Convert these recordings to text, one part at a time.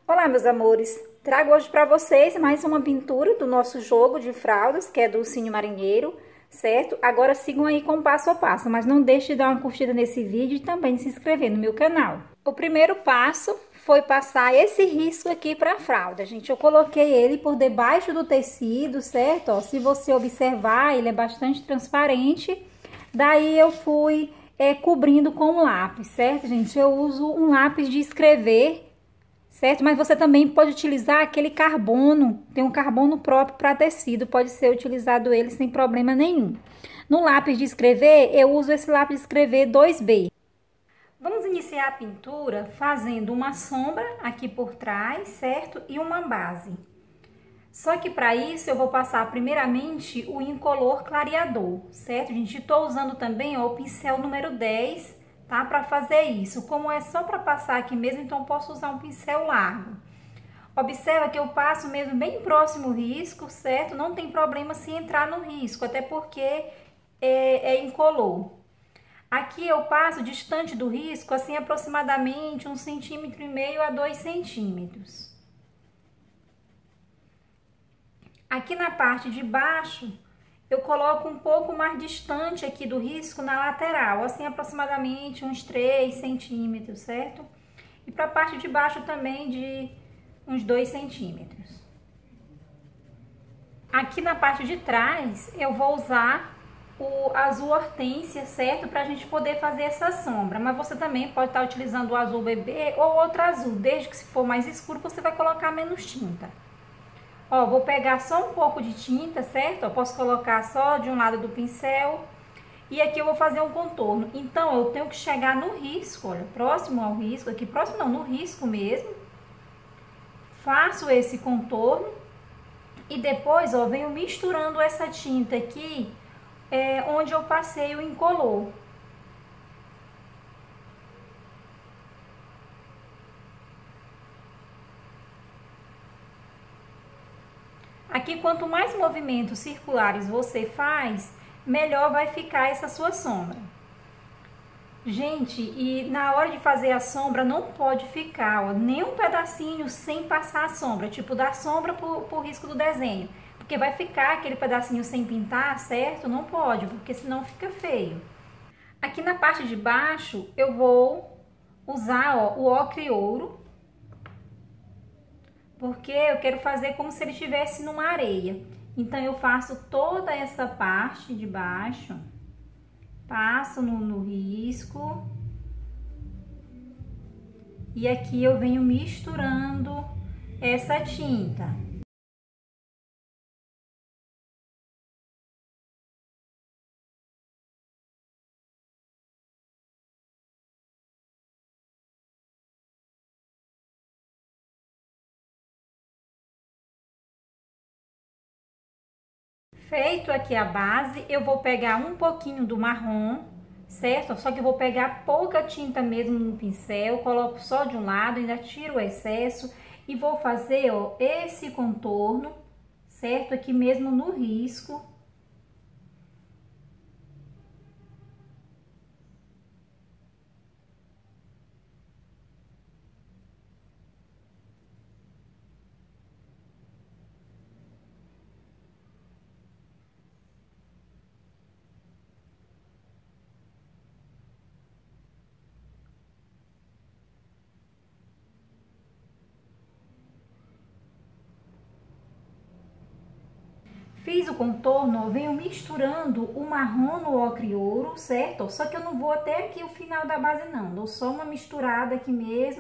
Olá, meus amores! Trago hoje para vocês mais uma pintura do nosso jogo de fraldas, que é do Ursinho Marinheiro, certo? Agora sigam aí com o passo a passo, mas não deixe de dar uma curtida nesse vídeo e também se inscrever no meu canal. O primeiro passo foi passar esse risco aqui para a fralda, gente. Eu coloquei ele por debaixo do tecido, certo? Ó, se você observar, ele é bastante transparente. Daí eu fui cobrindo com um lápis, certo, gente? Eu uso um lápis de escrever, certo? Mas você também pode utilizar aquele carbono, tem um carbono próprio para tecido, pode ser utilizado ele sem problema nenhum. No lápis de escrever, eu uso esse lápis de escrever 2B. Vamos iniciar a pintura fazendo uma sombra aqui por trás, certo? E uma base. Só que para isso eu vou passar primeiramente o incolor clareador, certo, gente? Estou usando também ó, o pincel número 10, tá? Para fazer isso. Como é só para passar aqui mesmo, então posso usar um pincel largo. Observa que eu passo mesmo bem próximo ao risco, certo? Não tem problema se entrar no risco, até porque é incolor. Aqui eu passo distante do risco, assim aproximadamente 1,5 cm a 2 centímetros. Aqui na parte de baixo, eu coloco um pouco mais distante aqui do risco na lateral, assim aproximadamente uns 3 centímetros, certo? E para a parte de baixo também de uns 2 centímetros. Aqui na parte de trás, eu vou usar o azul hortênsia, certo? Pra gente poder fazer essa sombra. Mas você também pode estar utilizando o azul bebê ou outro azul. Desde que se for mais escuro, você vai colocar menos tinta. Ó, vou pegar só um pouco de tinta, certo? Eu posso colocar só de um lado do pincel. E aqui eu vou fazer um contorno. Então, eu tenho que chegar no risco, olha, próximo ao risco. Aqui, próximo não, no risco mesmo. Faço esse contorno. E depois, ó, venho misturando essa tinta aqui, onde eu passei o incolor. Aqui, quanto mais movimentos circulares você faz, melhor vai ficar essa sua sombra. Gente, e na hora de fazer a sombra, não pode ficar, ó, nem um pedacinho sem passar a sombra, tipo, dar sombra por risco do desenho. Porque vai ficar aquele pedacinho sem pintar, certo? Não pode, porque senão fica feio. Aqui na parte de baixo, eu vou usar, ó, o ocre ouro. Porque eu quero fazer como se ele estivesse numa areia. Então, eu faço toda essa parte de baixo, passo no risco. E aqui eu venho misturando essa tinta. Feito aqui a base, eu vou pegar um pouquinho do marrom, certo? Só que eu vou pegar pouca tinta mesmo no pincel, coloco só de um lado, ainda tiro o excesso e vou fazer, ó, esse contorno, certo? Aqui mesmo no risco. Fiz o contorno, ó, venho misturando o marrom no ocre ouro, certo? Só que eu não vou até aqui o final da base não, dou só uma misturada aqui mesmo.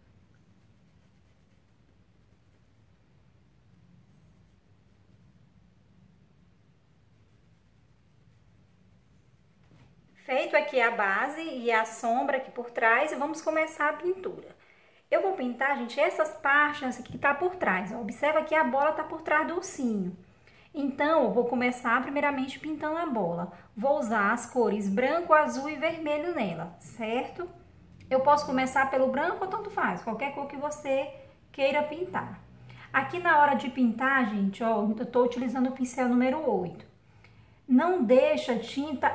Feito aqui a base e a sombra aqui por trás, vamos começar a pintura. Eu vou pintar, gente, essas partes aqui que tá por trás, ó. Observa que a bola tá por trás do ursinho. Então, eu vou começar primeiramente pintando a bola. Vou usar as cores branco, azul e vermelho nela, certo? Eu posso começar pelo branco ou tanto faz, qualquer cor que você queira pintar. Aqui na hora de pintar, gente, ó, eu tô utilizando o pincel número 8. Não deixa tinta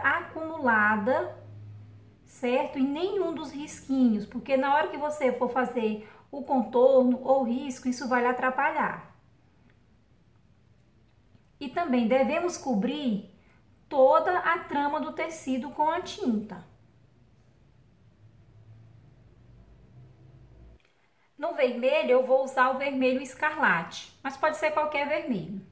acumulada, certo? Em nenhum dos risquinhos, porque na hora que você for fazer o contorno ou risco, isso vai lhe atrapalhar. E também devemos cobrir toda a trama do tecido com a tinta. No vermelho eu vou usar o vermelho escarlate, mas pode ser qualquer vermelho.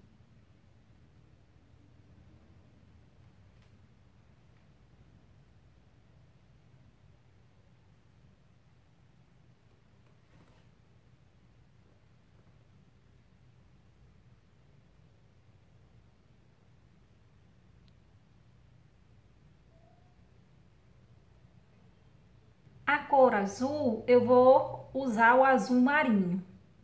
A cor azul, eu vou usar o azul marinho.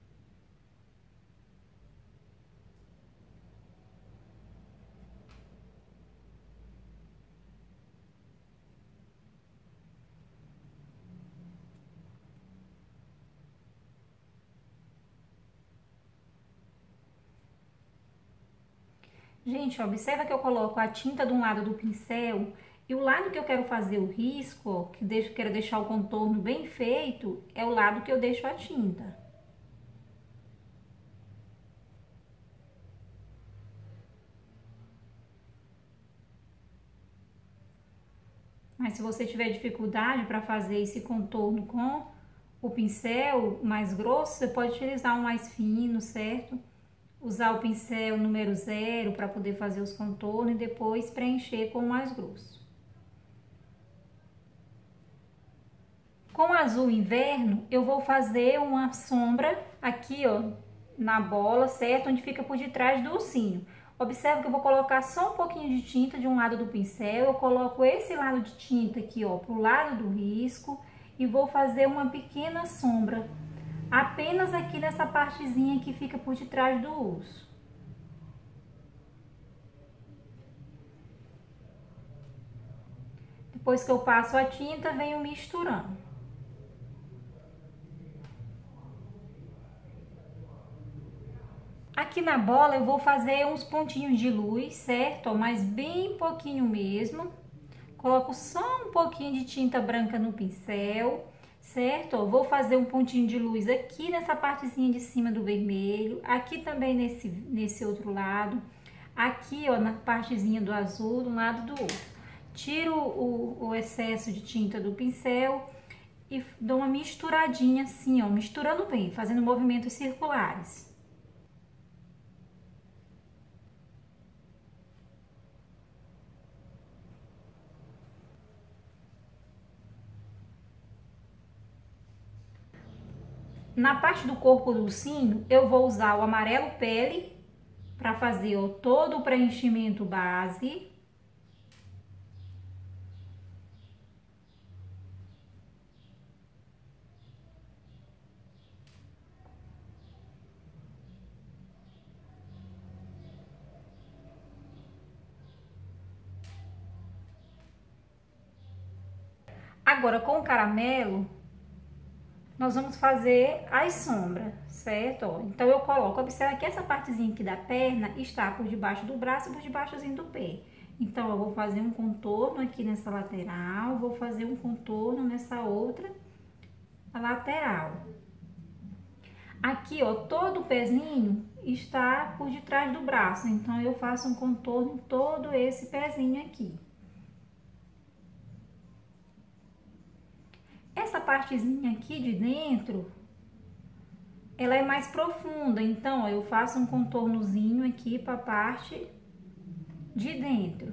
Gente, observa que eu coloco a tinta de um lado do pincel e o lado que eu quero fazer o risco, ó, quero deixar o contorno bem feito, é o lado que eu deixo a tinta. Mas se você tiver dificuldade para fazer esse contorno com o pincel mais grosso, você pode utilizar um mais fino, certo? Usar o pincel número 0 para poder fazer os contornos e depois preencher com o mais grosso. Com azul inverno, eu vou fazer uma sombra aqui, ó, na bola, certo? Onde fica por detrás do ursinho. Observe que eu vou colocar só um pouquinho de tinta de um lado do pincel, eu coloco esse lado de tinta aqui, ó, pro lado do risco e vou fazer uma pequena sombra, apenas aqui nessa partezinha que fica por detrás do urso. Depois que eu passo a tinta, venho misturando. Aqui na bola eu vou fazer uns pontinhos de luz, certo? Mas bem pouquinho mesmo. Coloco só um pouquinho de tinta branca no pincel, certo? Vou fazer um pontinho de luz aqui nessa partezinha de cima do vermelho, aqui também nesse outro lado, aqui, ó, na partezinha do azul, de um lado do outro. Tiro o excesso de tinta do pincel e dou uma misturadinha assim, ó, misturando bem, fazendo movimentos circulares. Na parte do corpo do ursinho, eu vou usar o amarelo pele para fazer, ó, todo o preenchimento base. Agora, com o caramelo, nós vamos fazer as sombras, certo? Ó, então, eu coloco, observa que essa partezinha aqui da perna está por debaixo do braço e por debaixozinho do pé. Então, eu vou fazer um contorno aqui nessa lateral, vou fazer um contorno nessa outra lateral. Aqui, ó, todo o pezinho está por detrás do braço, então eu faço um contorno em todo esse pezinho aqui. Essa partezinha aqui de dentro, ela é mais profunda, então ó, eu faço um contornozinho aqui para a parte de dentro.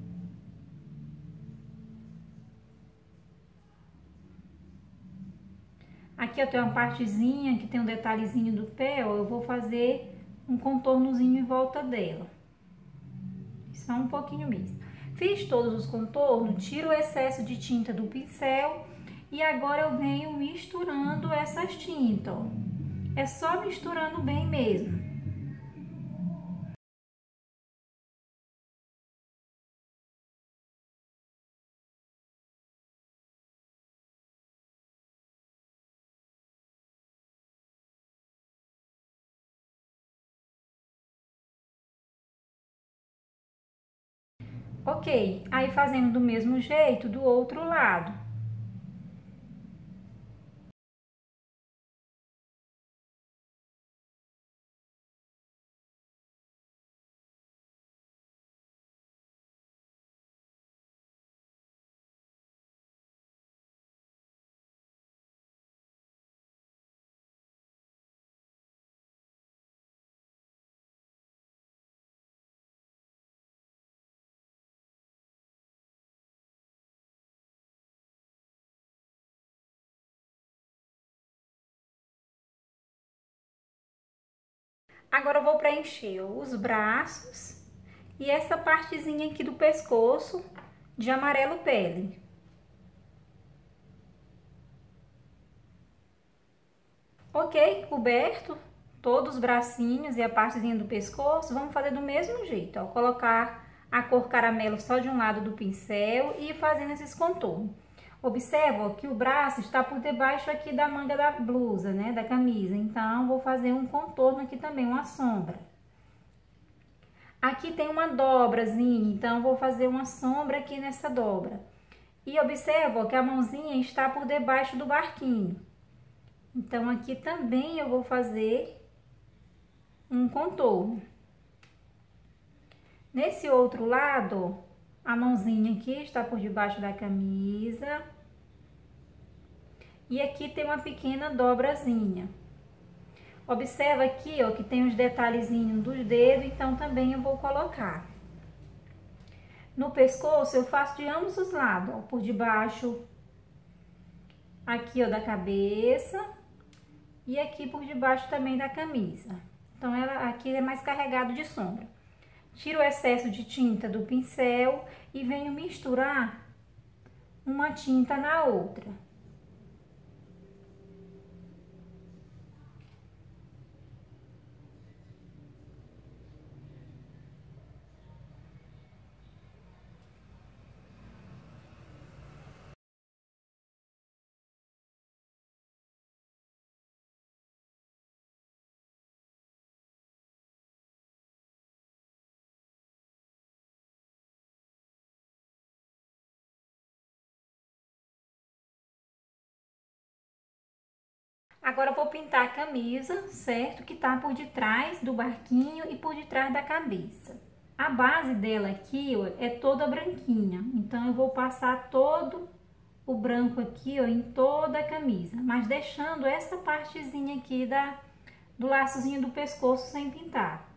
Aqui eu tenho uma partezinha que tem um detalhezinho do pé, ó, eu vou fazer um contornozinho em volta dela. Só um pouquinho mesmo. Fiz todos os contornos, tiro o excesso de tinta do pincel e agora eu venho misturando essas tintas, ó. É só misturando bem mesmo. Ok, aí fazendo do mesmo jeito do outro lado. Agora eu vou preencher os braços e essa partezinha aqui do pescoço de amarelo pele. Ok, coberto todos os bracinhos e a partezinha do pescoço, vamos fazer do mesmo jeito, ó. Colocar a cor caramelo só de um lado do pincel e ir fazendo esses contornos. Observa, ó, que o braço está por debaixo aqui da manga da blusa, né, da camisa. Então, vou fazer um contorno aqui também, uma sombra. Aqui tem uma dobrazinha, então vou fazer uma sombra aqui nessa dobra. E observa, ó, que a mãozinha está por debaixo do barquinho. Então, aqui também eu vou fazer um contorno. Nesse outro lado, a mãozinha aqui está por debaixo da camisa. E aqui tem uma pequena dobrazinha. Observa aqui, ó, que tem os detalhezinhos dos dedos, então também eu vou colocar. No pescoço eu faço de ambos os lados, ó, por debaixo aqui, ó, da cabeça e aqui por debaixo também da camisa. Então, ela aqui é mais carregado de sombra. Tiro o excesso de tinta do pincel e venho misturar uma tinta na outra. Agora eu vou pintar a camisa, certo? Que tá por detrás do barquinho e por detrás da cabeça. A base dela aqui, ó, é toda branquinha. Então, eu vou passar todo o branco aqui, ó, em toda a camisa. Mas deixando essa partezinha aqui do laçozinho do pescoço sem pintar.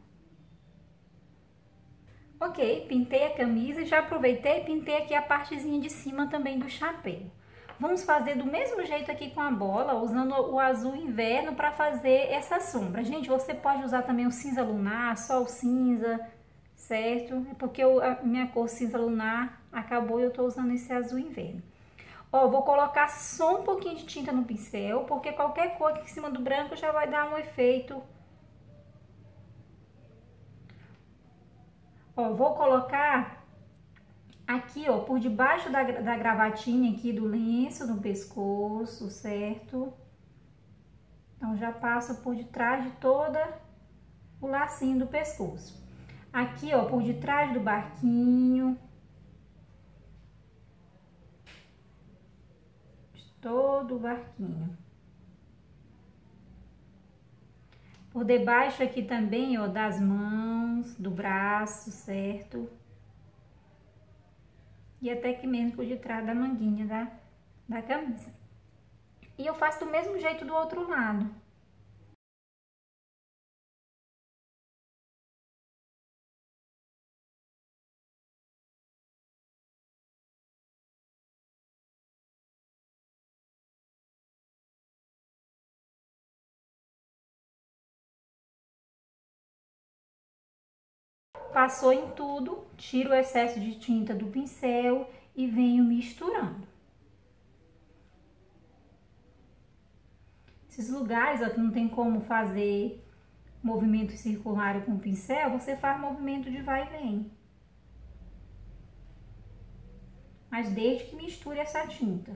Ok, pintei a camisa e já aproveitei e pintei aqui a partezinha de cima também do chapéu. Vamos fazer do mesmo jeito aqui com a bola, usando o azul inverno para fazer essa sombra. Gente, você pode usar também o cinza lunar, só o cinza, certo? É porque a minha cor cinza lunar acabou e eu tô usando esse azul inverno. Ó, vou colocar só um pouquinho de tinta no pincel, porque qualquer cor aqui em cima do branco já vai dar um efeito. Ó, vou colocar aqui, ó, por debaixo da gravatinha aqui do lenço, no pescoço, certo? Então, já passo por detrás de toda o lacinho do pescoço. Aqui, ó, por detrás do barquinho. Todo o barquinho. Por debaixo aqui também, ó, das mãos, do braço, certo? E até que mesmo por detrás da manguinha da camisa. E eu faço do mesmo jeito do outro lado. Passou em tudo, tiro o excesso de tinta do pincel e venho misturando. Esses lugares, ó, que não tem como fazer movimento circular com o pincel, você faz movimento de vai e vem. Mas desde que misture essa tinta.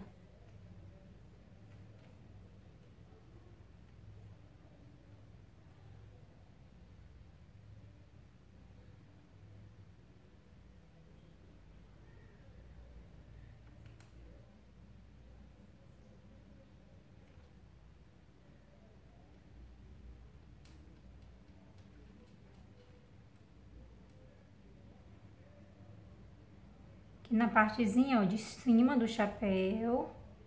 Aqui na partezinha, ó, de cima do chapéu.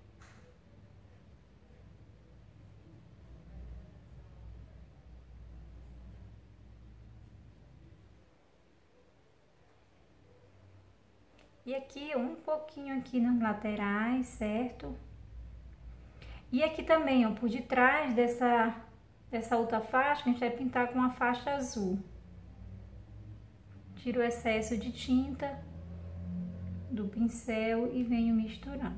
E aqui, um pouquinho aqui nas laterais, certo? E aqui também, ó, por detrás Essa outra faixa que a gente vai pintar com a faixa azul. Tiro o excesso de tinta do pincel e venho misturando.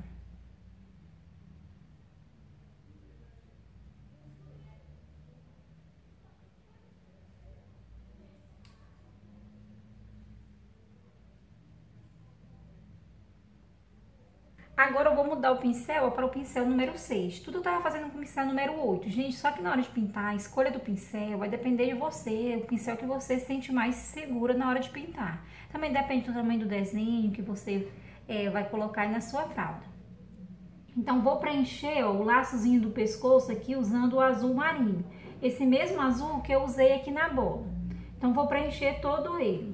Agora eu vou mudar o pincel para o pincel número 6. Tudo eu tava fazendo com o pincel número 8. Gente, só que na hora de pintar, a escolha do pincel vai depender de você, o pincel que você sente mais segura na hora de pintar. Também depende do tamanho do desenho que você vai colocar aí na sua fralda. Então, vou preencher o laçozinho do pescoço aqui usando o azul marinho. Esse mesmo azul que eu usei aqui na bola. Então, vou preencher todo ele.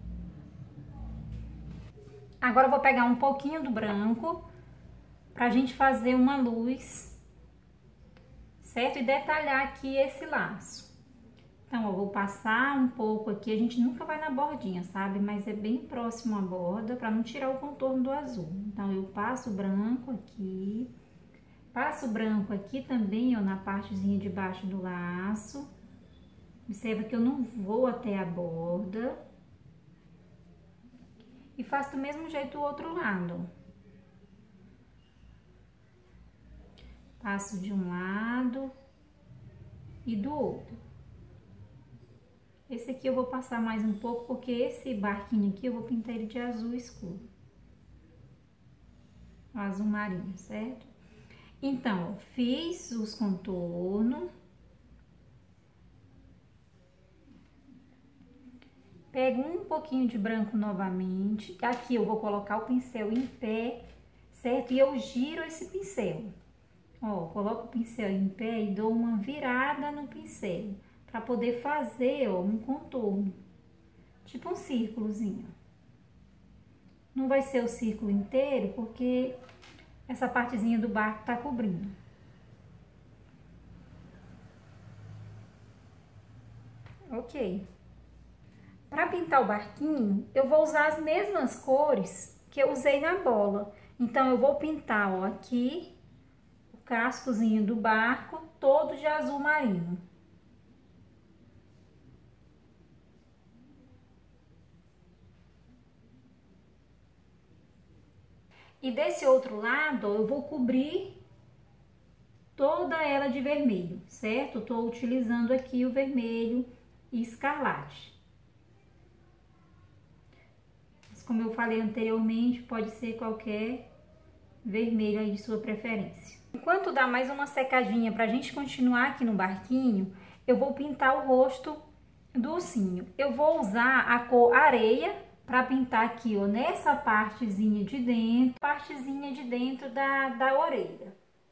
Agora, eu vou pegar um pouquinho do branco pra gente fazer uma luz, certo? E detalhar aqui esse laço. Então, eu vou passar um pouco aqui, a gente nunca vai na bordinha, sabe? Mas é bem próximo à borda, pra não tirar o contorno do azul. Então, eu passo o branco aqui, passo o branco aqui também, ó, na partezinha de baixo do laço. Observa que eu não vou até a borda. E faço do mesmo jeito o outro lado. Passo de um lado e do outro. Esse aqui eu vou passar mais um pouco, porque esse barquinho aqui eu vou pintar ele de azul escuro. Azul marinho, certo? Então, fiz os contornos. Pego um pouquinho de branco novamente. Aqui eu vou colocar o pincel em pé, certo? E eu giro esse pincel. Ó, coloco o pincel em pé e dou uma virada no pincel, para poder fazer, ó, um contorno, tipo um círculozinho. Não vai ser o círculo inteiro, porque essa partezinha do barco tá cobrindo. Ok. Para pintar o barquinho, eu vou usar as mesmas cores que eu usei na bola. Então, eu vou pintar, ó, aqui o cascozinho do barco todo de azul marinho. E desse outro lado, ó, eu vou cobrir toda ela de vermelho, certo? Eu tô utilizando aqui o vermelho e escarlate. Mas como eu falei anteriormente, pode ser qualquer vermelho aí de sua preferência. Enquanto dá mais uma secadinha pra gente continuar aqui no barquinho, eu vou pintar o rosto do ursinho. Eu vou usar a cor areia para pintar aqui, ó, nessa partezinha de dentro da orelha.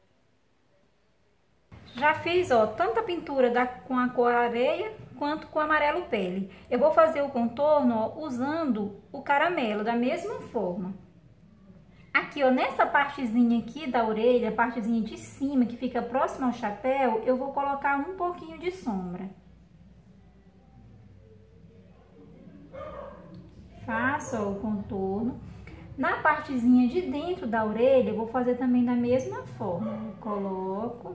Já fiz, ó, tanto a pintura com a cor areia quanto com amarelo pele. Eu vou fazer o contorno, ó, usando o caramelo da mesma forma. Aqui, ó, nessa partezinha aqui da orelha, a partezinha de cima que fica próxima ao chapéu, eu vou colocar um pouquinho de sombra. Faço, ó, o contorno. Na partezinha de dentro da orelha, eu vou fazer também da mesma forma. Eu coloco.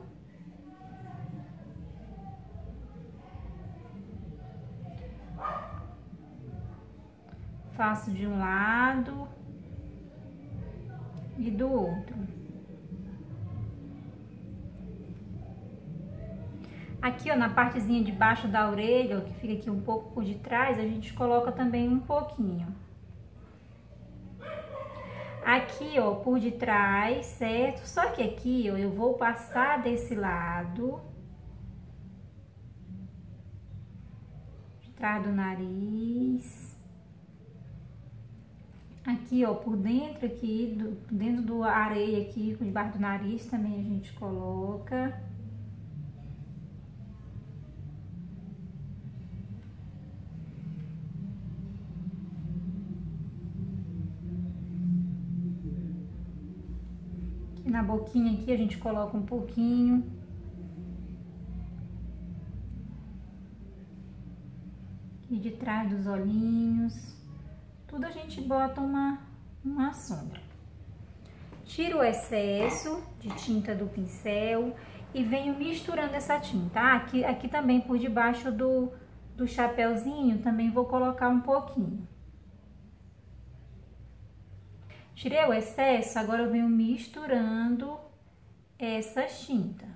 Faço de um lado e do outro. Aqui, ó, na partezinha de baixo da orelha, ó, que fica aqui um pouco por detrás, a gente coloca também um pouquinho. Aqui, ó, por detrás, certo? Só que aqui, ó, eu vou passar desse lado, de trás do nariz. Aqui, ó, por dentro aqui, dentro do areia aqui, por debaixo do nariz também a gente coloca. Aqui na boquinha aqui a gente coloca um pouquinho. Aqui de trás dos olhinhos. Tudo a gente bota uma sombra. Tiro o excesso de tinta do pincel e venho misturando essa tinta. Aqui também por debaixo do chapéuzinho também vou colocar um pouquinho. Tirei o excesso, agora eu venho misturando essa tinta.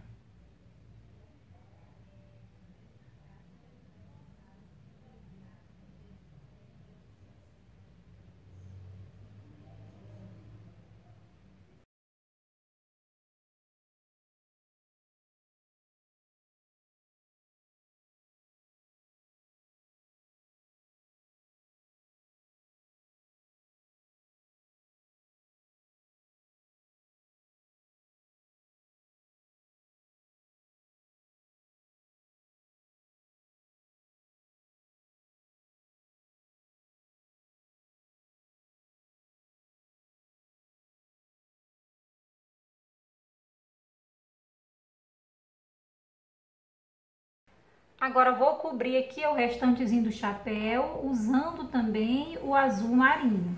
Agora vou cobrir aqui o restantezinho do chapéu, usando também o azul marinho.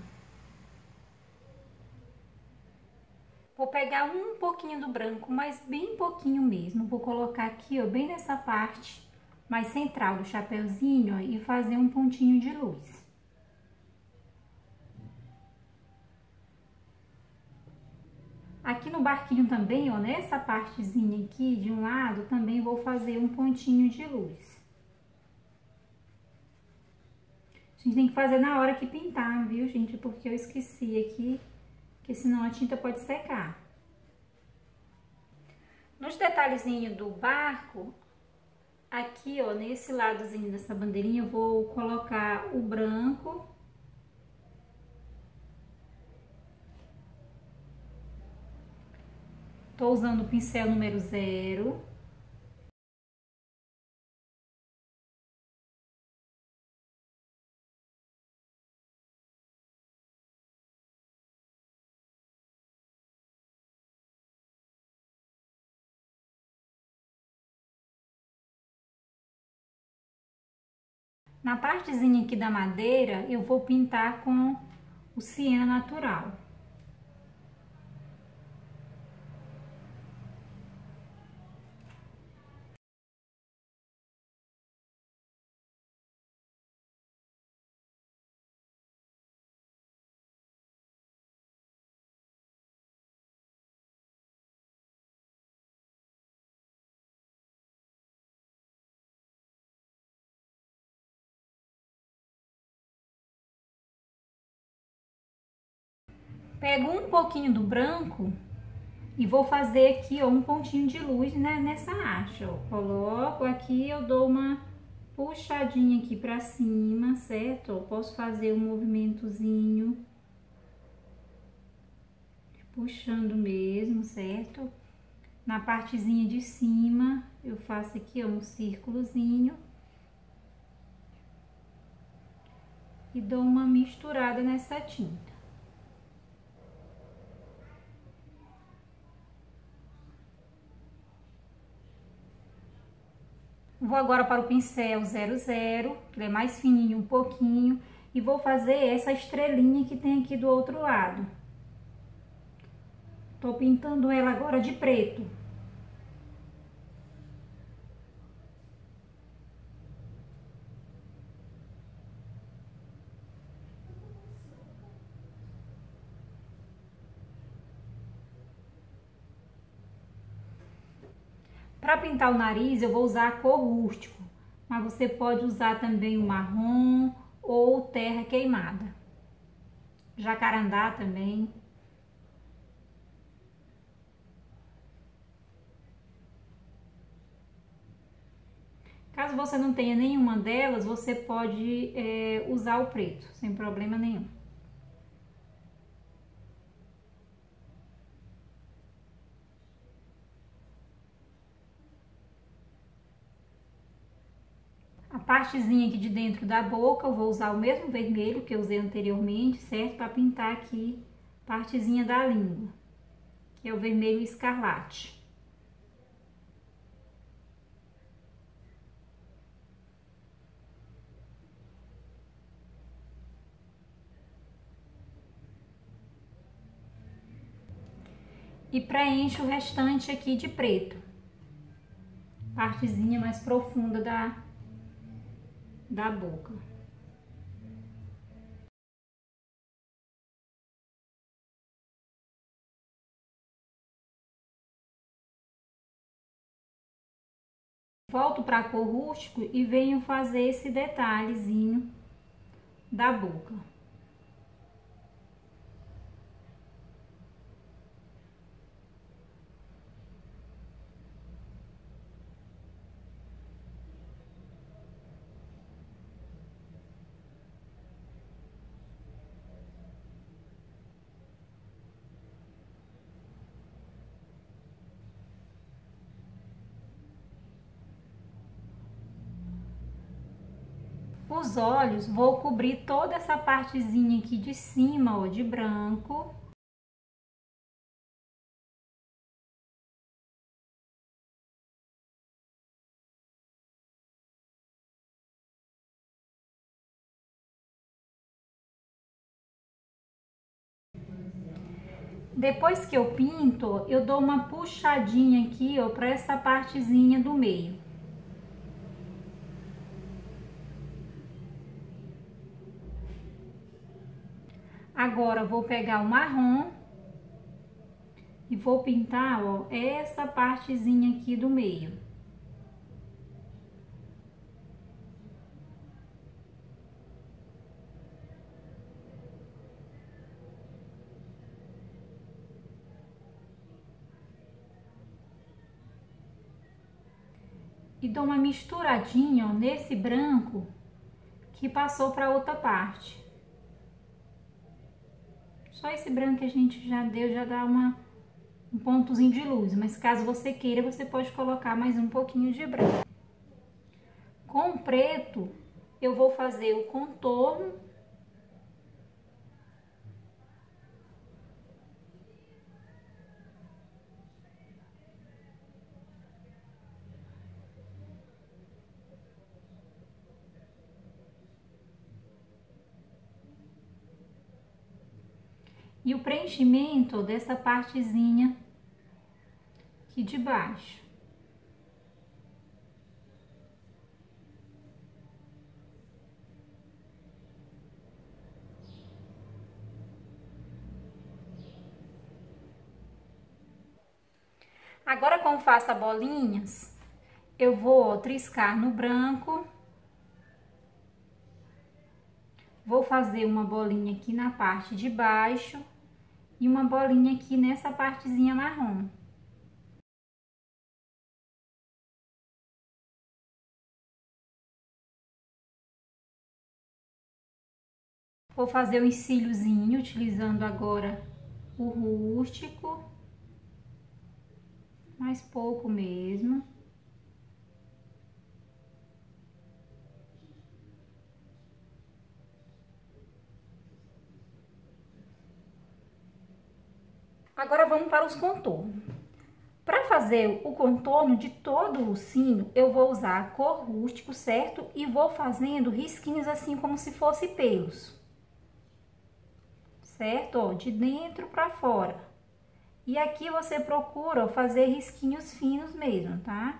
Vou pegar um pouquinho do branco, mas bem pouquinho mesmo. Vou colocar aqui, ó, bem nessa parte mais central do chapéuzinho, ó, e fazer um pontinho de luz. Aqui no barquinho também, ó, nessa partezinha aqui de um lado, também vou fazer um pontinho de luz. A gente tem que fazer na hora que pintar, viu, gente? Porque eu esqueci aqui, porque senão a tinta pode secar. Nos detalhezinhos do barco, aqui, ó, nesse ladozinho dessa bandeirinha, eu vou colocar o branco. Tô usando o pincel número 0. Na partezinha aqui da madeira, eu vou pintar com o siena natural. Pego um pouquinho do branco e vou fazer aqui, ó, um pontinho de luz, né, nessa haste, ó. Coloco aqui, eu dou uma puxadinha aqui pra cima, certo? Eu posso fazer um movimentozinho, puxando mesmo, certo? Na partezinha de cima, eu faço aqui, ó, um círculozinho. E dou uma misturada nessa tinta. Vou agora para o pincel 00, que ele é mais fininho um pouquinho, e vou fazer essa estrelinha que tem aqui do outro lado. Tô pintando ela agora de preto. Para pintar o nariz, eu vou usar a cor rústico, mas você pode usar também o marrom ou terra queimada. Jacarandá também. Caso você não tenha nenhuma delas, você pode usar o preto, sem problema nenhum. A partezinha aqui de dentro da boca, eu vou usar o mesmo vermelho que eu usei anteriormente, certo? Para pintar aqui a partezinha da língua, que é o vermelho escarlate. E preencho o restante aqui de preto. partezinha mais profunda da boca. Volto para a cor rústico e venho fazer esse detalhezinho da boca. Os olhos, vou cobrir toda essa partezinha aqui de cima, ó, de branco. Depois que eu pinto, eu dou uma puxadinha aqui, ó, para essa partezinha do meio. Agora, vou pegar o marrom e vou pintar, ó, essa partezinha aqui do meio. E dou uma misturadinha, ó, nesse branco que passou para outra parte. Só esse branco que a gente já deu, já dá um pontozinho de luz, mas caso você queira, você pode colocar mais um pouquinho de branco. Com o preto, eu vou fazer o contorno. E o preenchimento dessa partezinha aqui de baixo. Agora, como faço as bolinhas, eu vou triscar no branco. Vou fazer uma bolinha aqui na parte de baixo e uma bolinha aqui nessa partezinha marrom. Vou fazer um cíliozinho utilizando agora o rústico, mais pouco mesmo. Agora vamos para os contornos. Para fazer o contorno de todo o ursinho, eu vou usar a cor rústico, certo? E vou fazendo risquinhos assim como se fosse pelos. Certo? Ó, de dentro para fora. E aqui você procura, ó, fazer risquinhos finos mesmo, tá?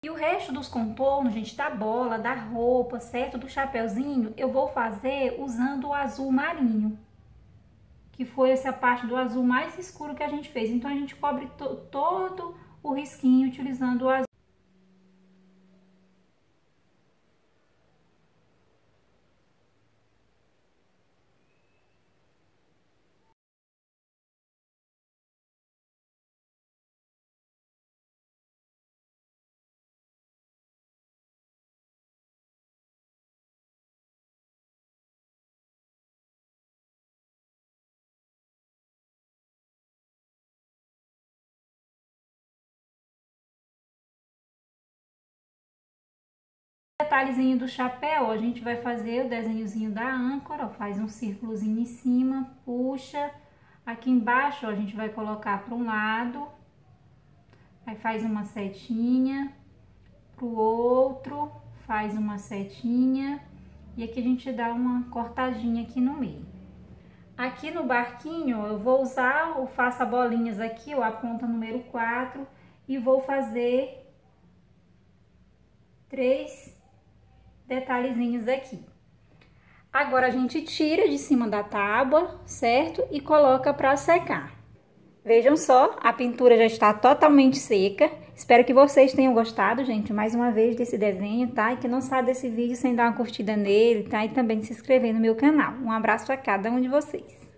E o resto dos contornos, gente, da bola, da roupa, certo? Do chapeuzinho, eu vou fazer usando o azul marinho, que foi essa parte do azul mais escuro que a gente fez. Então, a gente cobre todo o risquinho utilizando o azul. Detalhezinho do chapéu, a gente vai fazer o desenhozinho da âncora, ó, faz um círculozinho em cima, puxa, aqui embaixo, ó, a gente vai colocar para um lado, aí faz uma setinha, pro outro, faz uma setinha, e aqui a gente dá uma cortadinha aqui no meio. Aqui no barquinho, eu vou usar o faça bolinhas aqui, ó, a ponta número 4, e vou fazer 3 detalhezinhos aqui. Agora a gente tira de cima da tábua, certo? E coloca para secar. Vejam só, a pintura já está totalmente seca. Espero que vocês tenham gostado, gente, mais uma vez desse desenho, tá? E que não saia desse vídeo sem dar uma curtida nele, tá? E também se inscrever no meu canal. Um abraço a cada um de vocês.